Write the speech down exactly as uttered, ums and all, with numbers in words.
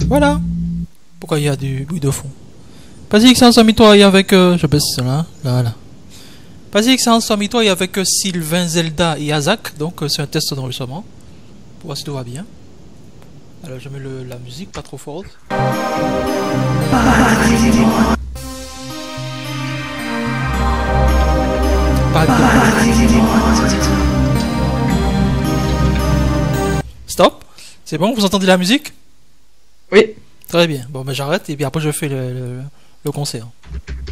Voilà. Pourquoi il y a du bruit de fond? Vas-y, Xan, mis-toi avec... Euh, je baisse cela. Là, là. Vas-y, Xan, mis-toi avec euh, Sylvain, Zelda et Azak. Donc, euh, c'est un test d'enregistrement. Pour voir si tout va bien. Alors, je mets le, la musique pas trop forte. Stop. C'est bon, vous entendez la musique? Oui. Très bien. Bon, ben j'arrête et puis après je fais le, le, le concert.